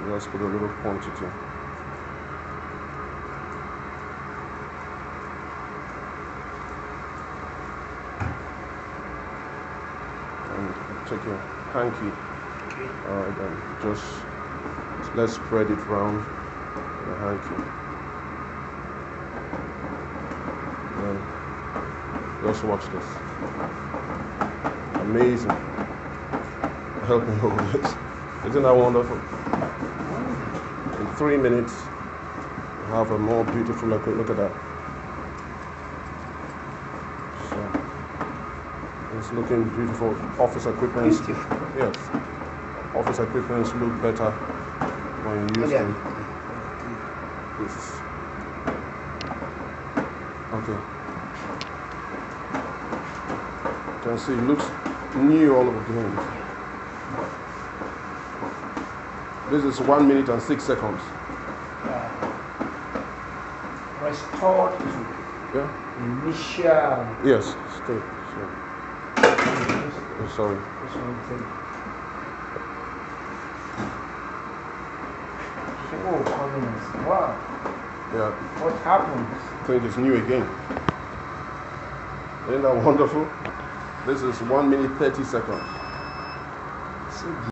Just put a little quantity. And take your hanky. Okay. Alright, and just let's spread it around the hanky. And just watch this. Amazing. Help me hold this. Isn't that wonderful? In 3 minutes, you have a more beautiful equipment. Look at that. So, it's looking beautiful. Office equipment. Beautiful. Yes. Office equipment look better when you use them. This. Okay. You can see it looks new all over again. This is 1 minute and 6 seconds. Restored to Yeah? initial. Yes, stay. So. Oh, sorry. This one thing. Oh, goodness. Wow. Yeah, What happened? I think it's new again. Isn't that wonderful? This is 1 minute 30 seconds. So